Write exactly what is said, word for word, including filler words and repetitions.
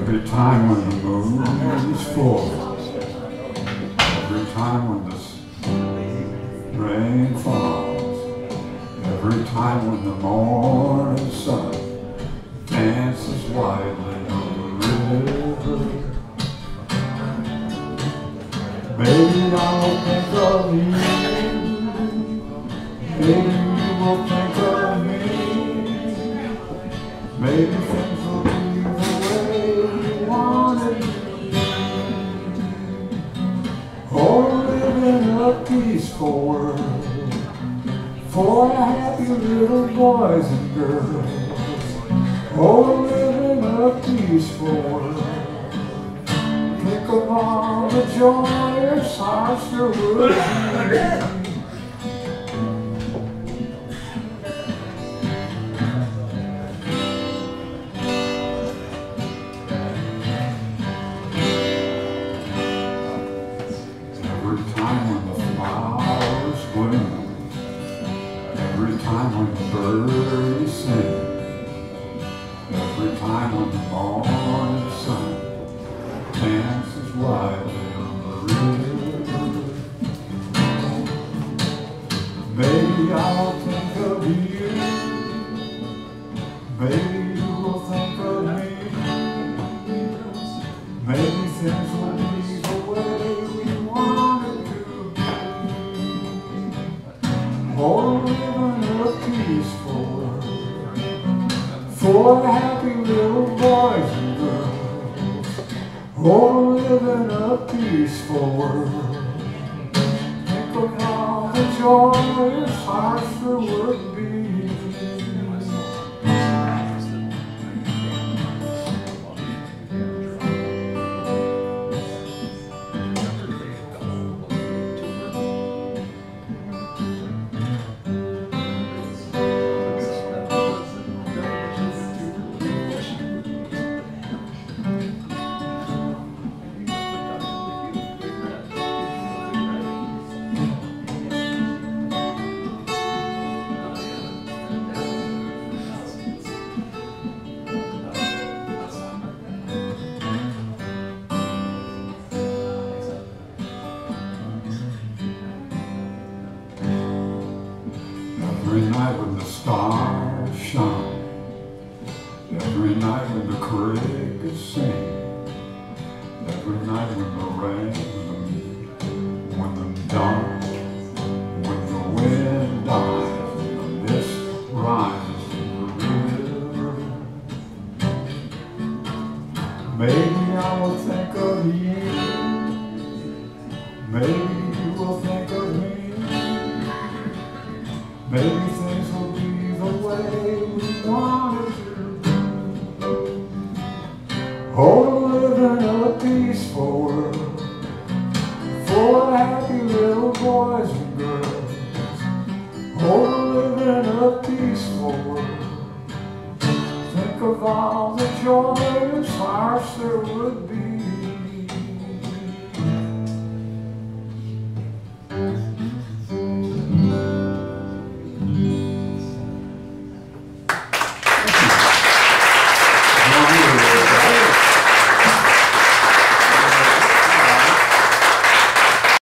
Every time when the moon is full, every time when the rain falls, every time when the morning sun dances widely on the river, maybe I will think of you, maybe you will think of me, maybe things will be the way we wanted to be. Oh, live in a peaceful world for happy little boys and girls. Oh, live in a peaceful world. Think of all the joyous hearts there would be. Every time when the flowers bloom, every time when the birds sing, every time when the morning sun dances widely on the river, maybe I'll think of you, maybe you will think of me, maybe things will be the way we want it to be. Oh, live in a peaceful world for happy little boys and girls. Oh, live in a peaceful world. Think of all the joyous hearts there would be. Every night when the stars shine, every night when the crickets sing, every night when the rain, when the dawn, when the wind dies, and the mist rises in the river, maybe I will think of you, maybe you will think of me. Maybe things will be the way we want it to be. Oh, live in a peaceful world for happy little boys and girls. Oh, live in a peaceful world. Think of all the joyous hearts there would be.